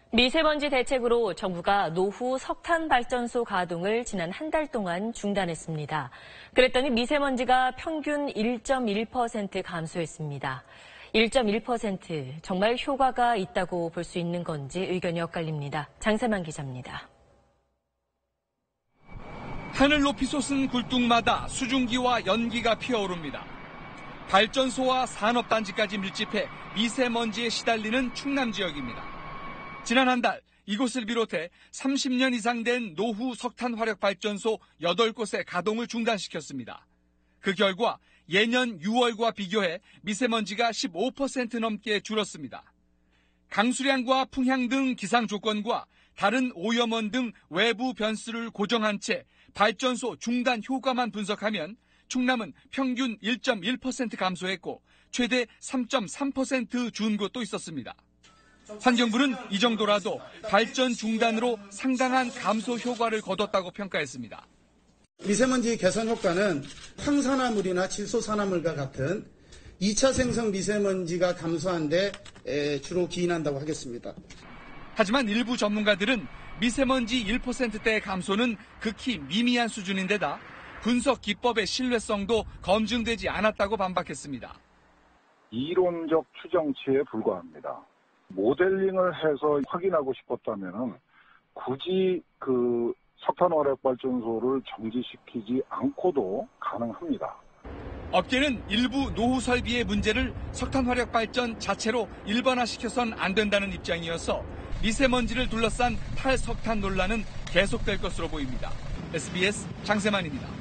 미세먼지 대책으로 정부가 노후 석탄 발전소 가동을 지난 한 달 동안 중단했습니다. 그랬더니 미세먼지가 평균 1.1% 감소했습니다. 1.1% 정말 효과가 있다고 볼 수 있는 건지 의견이 엇갈립니다. 장세만 기자입니다. 하늘 높이 솟은 굴뚝마다 수증기와 연기가 피어오릅니다. 발전소와 산업단지까지 밀집해 미세먼지에 시달리는 충남 지역입니다. 지난 한 달 이곳을 비롯해 30년 이상 된 노후 석탄 화력 발전소 8곳의 가동을 중단시켰습니다. 그 결과 예년 6월과 비교해 미세먼지가 15% 넘게 줄었습니다. 강수량과 풍향 등 기상 조건과 다른 오염원 등 외부 변수를 고정한 채 발전소 중단 효과만 분석하면 충남은 평균 1.1% 감소했고 최대 3.3% 준 곳도 있었습니다. 환경부는 이 정도라도 발전 중단으로 상당한 감소 효과를 거뒀다고 평가했습니다. 미세먼지 개선 효과는 황산화물이나 질소산화물과 같은 2차 생성 미세먼지가 감소한 데 주로 기인한다고 하겠습니다. 하지만 일부 전문가들은 미세먼지 1%대의 감소는 극히 미미한 수준인데다 분석 기법의 신뢰성도 검증되지 않았다고 반박했습니다. 이론적 추정치에 불과합니다. 모델링을 해서 확인하고 싶었다면 굳이 그 석탄화력발전소를 정지시키지 않고도 가능합니다. 업계는 일부 노후 설비의 문제를 석탄화력발전 자체로 일반화시켜선 안 된다는 입장이어서 미세먼지를 둘러싼 탈석탄 논란은 계속될 것으로 보입니다. SBS 장세만입니다.